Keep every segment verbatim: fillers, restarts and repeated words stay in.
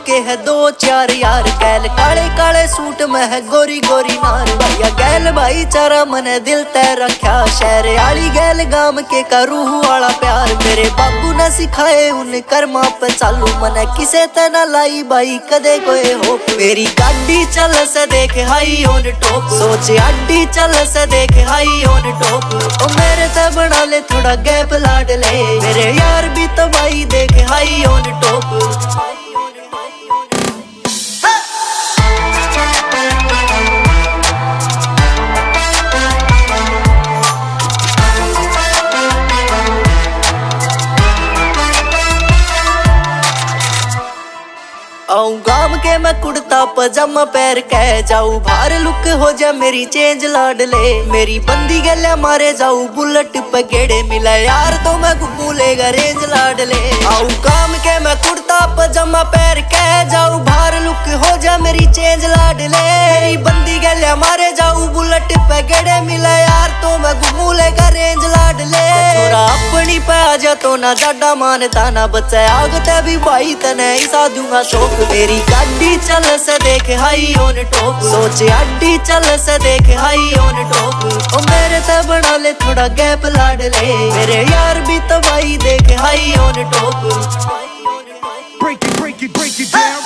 के है दो चार यार, गैल काले काले सूट में है गोरी गोरी नार। भैया गैल भाईचारा मने दिल तय रखा, शहर आली गैल गाम के का रूह वाला प्यार। मेरे बाबू ने सिखाए उन कर्मा पे चालू, मने किसे ते ना लाई भाई कदे कोई हो। मेरी गाड़ी चल से देख हाई ऑन टॉप, सोच अड्डी चल से देख हाई ऑन टॉप। ओ मेरे ते बना ले थोड़ा गैप लाड ले, मेरे यार भी तो भाई देख हाई ऑन टॉप। आऊं गाम के मैं कुर्ता पजामा पैर कह जाऊं, बाहर लुक हो जा मेरी चेंज लाड ले। मेरी बंदी गले मारे जाऊं बुलेट पे गेड़े, मिला यार तो मैं घूमूलेगा रेंज लाड ले। आऊं गाम के मैं कुर्ता पजामा पैर कह जाऊं, बाहर लुक हो जा मेरी चेंज लाड ले। मेरी बंदी गले मारे जाऊं बुलेट पे गेड़े, मिला यार तो मैं घूमूलेगा रेंज लाड ले। छोरा अपनी पे आ जा तो ना जाडा मानता ना बच्चा आगते भी भाई तने ऐसा दूंगा शौक। मेरी गाड़ी चल से देख हाई ऑन टॉप, सोच अड्डी चल से देख हाई ऑन टॉप। ओ मेरे ते बना ले थोड़ा गैप लाड ले, मेरे यार भी तो भाई देख high on top. Break it, break it, break it down.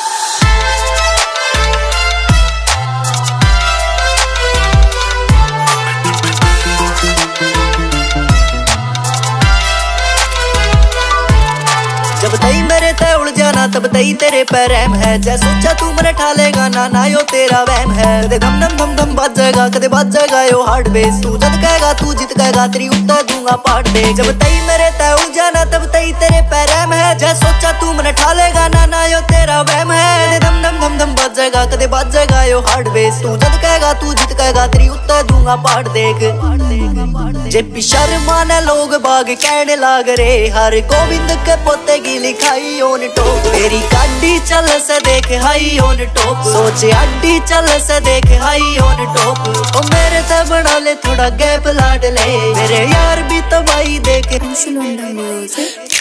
जब तई मेरे ते उड़ जाना तब तई तेरे पे रहम है, जैसे सोचा तू मने ठालेगा ना ना यो तेरा वहम है। कदे धम धम धम धम बाज जाएगा कदे बाज जाएगा यो हार्ड बेस, तू जद कहेगा तू जीत कहेगा तेरी उत्तर दूंगा पार्ट दे। जब तई मेरे ते उड़ जाना तब तई तेरे पे रहम है, जैसे सोचा तू मने ठालेगा ना ना यो तेरा वहम है। कदे धम धम धम धम बाज जाएगा कदे बाज जाएगा यो हार्ड बेस, तू जद कहेगा तू जीत कहेगा तेरी उत्तर दूंगा पार्ट देख। जे शर्मा ने लोग बाग कहने लाग रे, हर गोविंद के पोते की लिखाई ऑन टॉप। मेरी गाड़ी चल से देख हाई ऑन टॉप, सोच अड्डी चल से देख हाई ऑन टॉप। ओ मेरे ते बना ले थोड़ा गैप लाड ले, मेरे यार भी तो भाई देख।